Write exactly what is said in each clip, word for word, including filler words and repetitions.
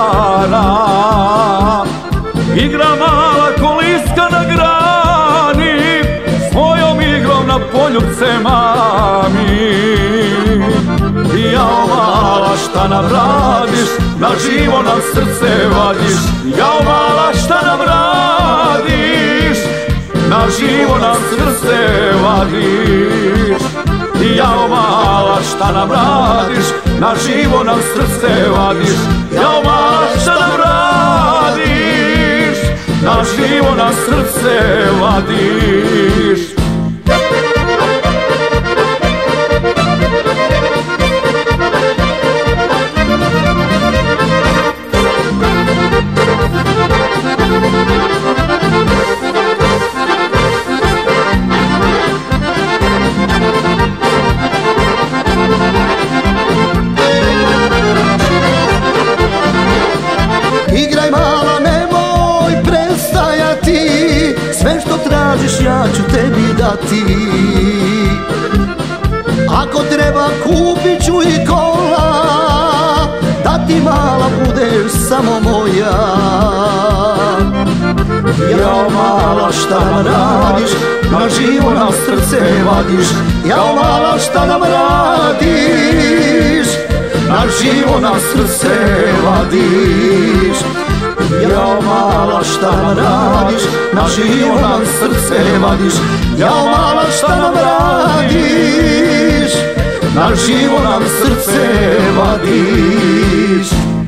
dana. Igra mala koliska na grani, svojom igrom na poljupce mami. Jao mala šta nam radiš, na živo nam srce vadiš. Jao mala šta nam radiš, na živo nam srce vadiš. Jao mala šta nam radiš, na živo nam srce vadiš. Jao mala šta nam radiš, na živo nam srce vadiš. Igraj mala, nemoj prestajati, sve što tražiš ja ću tebi dati. Ako treba kupit ću i kola, da ti mala budeš samo moja. Jao mala šta nam radiš, na živo nam srce vadiš. Jao mala šta nam radiš, na živo nam srce vadiš. Jao mala šta nam radiš, na živo nam srce vadiš. Jao mala šta nam radiš, na živo nam srce vadiš.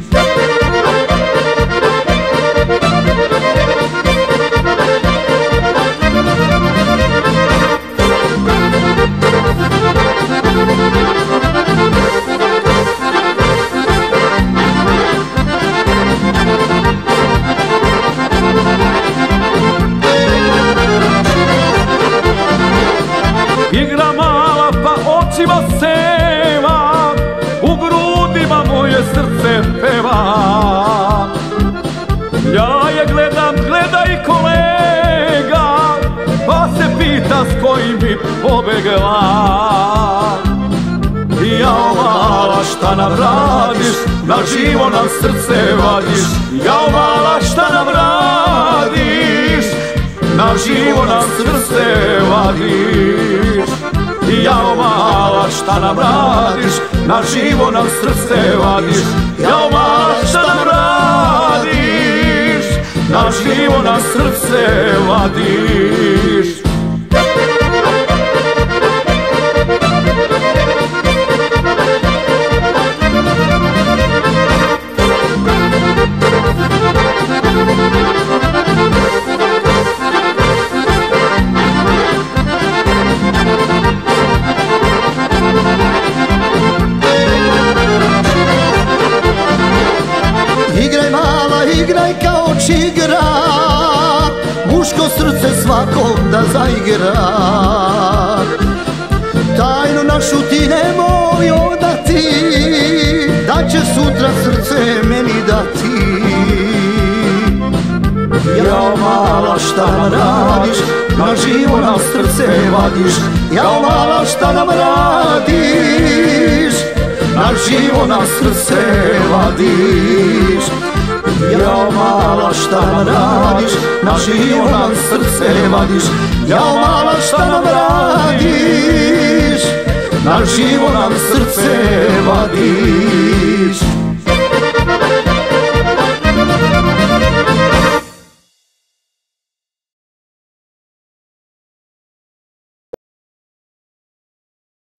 Igra mala pa očima seva, u grudima moje srce peva. Ja je gledam, gleda i kolega, pa se pita s kojim bi pobegla. Jao mala šta nam radiš, na živo nam srce vadiš. Jao mala šta nam radiš, na živo nam srce vadiš. Jao mala šta nam radiš, na živo nam srce vadiš. Jao mala šta nam radiš, na živo nam srce vadiš. Igraj mala, igraj kao čigra, muško srce svakog da zaigra. Tajnu našu ti nemoj odati, da će sutra srce meni dati. Jao mala šta nam radiš, na živo nam srce vadiš. Jao mala šta nam radiš, na živo nam srce vadiš. Jao mala šta nam radiš, na živo nam srce vadiš. Jao mala šta nam radiš, na živo nam srce vadiš.